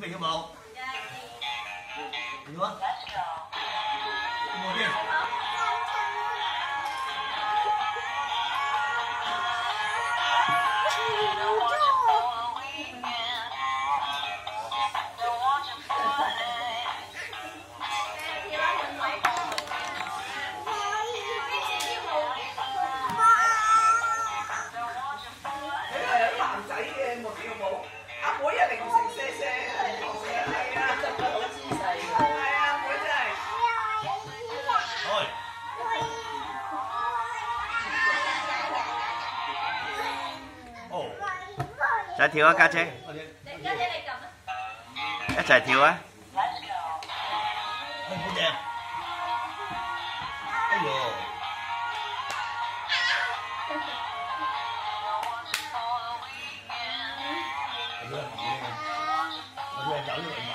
備好冇？點啊？冇啲。再跳啊，家姐！家姐你撳啊！一齊跳啊！好正！哎呦！我哋走咗嚟。